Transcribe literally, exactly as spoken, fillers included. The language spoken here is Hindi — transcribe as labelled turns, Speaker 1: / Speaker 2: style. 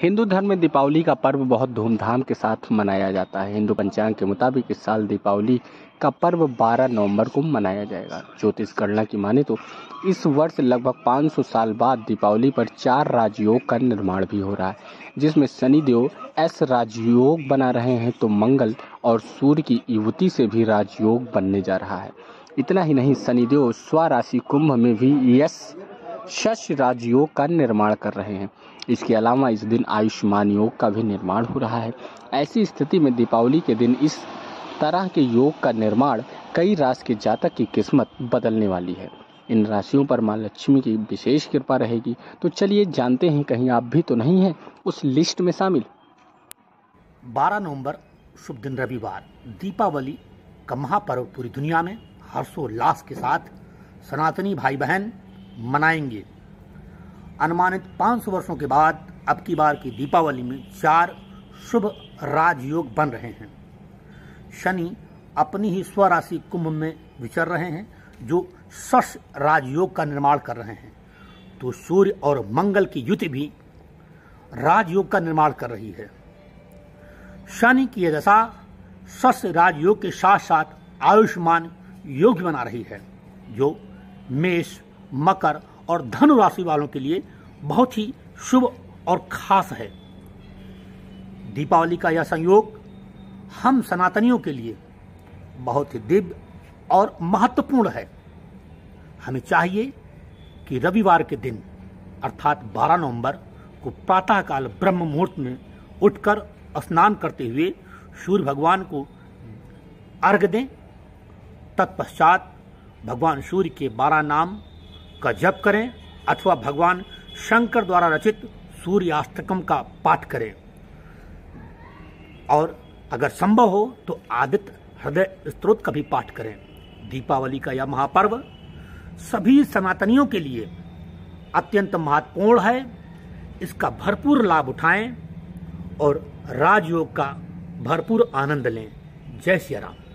Speaker 1: हिंदू धर्म में दीपावली का पर्व बहुत धूमधाम के साथ मनाया जाता है। हिंदू पंचांग के मुताबिक इस साल दीपावली का पर्व बारह नवंबर को मनाया जाएगा। ज्योतिष गणना की माने तो इस वर्ष लगभग पाँच सौ साल बाद दीपावली पर चार राजयोग का निर्माण भी हो रहा है, जिसमें शनिदेव एस राजयोग बना रहे हैं तो मंगल और सूर्य की युवती से भी राजयोग बनने जा रहा है। इतना ही नहीं, शनिदेव स्वराशि कुंभ में भी यश शश राजयोग का निर्माण कर रहे हैं। इसके अलावा इस दिन आयुष्मान योग का भी निर्माण हो रहा है। ऐसी स्थिति में दीपावली के दिन इस तरह के योग का निर्माण कई राशि के जातक की किस्मत बदलने वाली है। इन राशियों पर मां लक्ष्मी की विशेष कृपा रहेगी। तो चलिए जानते हैं, कहीं आप भी तो नहीं हैं उस लिस्ट में शामिल।
Speaker 2: बारह नवंबर शुभ दिन रविवार, दीपावली का महापर्व पूरी दुनिया में हर्षोल्लास के साथ सनातनी भाई बहन मनाएंगे। अनुमानित पाँच सौ वर्षों के बाद अब की बार की दीपावली में चार शुभ राजयोग बन रहे हैं। शनि अपनी ही स्वराशि कुंभ में विचर रहे हैं, जो शश राजयोग का निर्माण कर रहे हैं, तो सूर्य और मंगल की युति भी राजयोग का निर्माण कर रही है। शनि की यह दशा शश राजयोग के साथ साथ आयुष्मान योग भी बना रही है, जो मेष, मकर और धनु राशि वालों के लिए बहुत ही शुभ और खास है। दीपावली का यह संयोग हम सनातनियों के लिए बहुत ही दिव्य और महत्वपूर्ण है। हमें चाहिए कि रविवार के दिन अर्थात बारह नवंबर को प्रातःकाल ब्रह्म मुहूर्त में उठकर स्नान करते हुए सूर्य भगवान को अर्घ्य दें। तत्पश्चात भगवान सूर्य के बारह नाम का जप करें अथवा भगवान शंकर द्वारा रचित सूर्याष्टकम का पाठ करें, और अगर संभव हो तो आदित्य हृदय स्तोत्र का भी पाठ करें। दीपावली का यह महापर्व सभी सनातनियों के लिए अत्यंत महत्वपूर्ण है। इसका भरपूर लाभ उठाएं और राजयोग का भरपूर आनंद लें। जय श्री राम।